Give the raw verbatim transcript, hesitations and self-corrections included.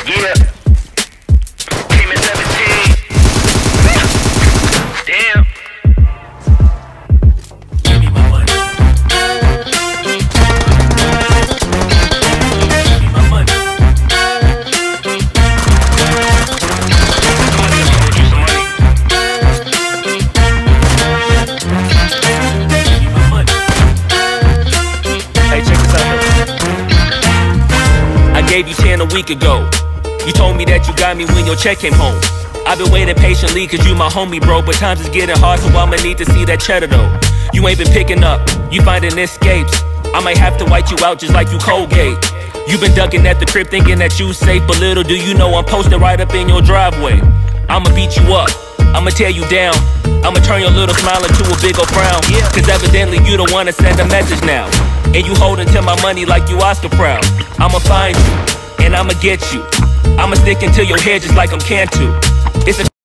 Yeah. Came at seventeen. Damn. Give me my money. Give me my money. Money, I owed you some money. Give me my money. Hey, check this out. I gave you ten a week ago. You told me that you got me when your check came home. I've been waiting patiently cause you my homie, bro. But times is getting hard, so I'ma need to see that cheddar though. You ain't been picking up, you finding escapes. I might have to white you out just like you Colgate. You been ducking at the crib thinking that you safe, but little do you know I'm posted right up in your driveway. I'ma beat you up, I'ma tear you down. I'ma turn your little smile into a big ol' frown. Cause evidently you don't wanna send a message now. And you holding to my money like you Oscar proud. I'ma find you, and I'ma get you. I'ma stick into your head just like I'm Cantu. It's a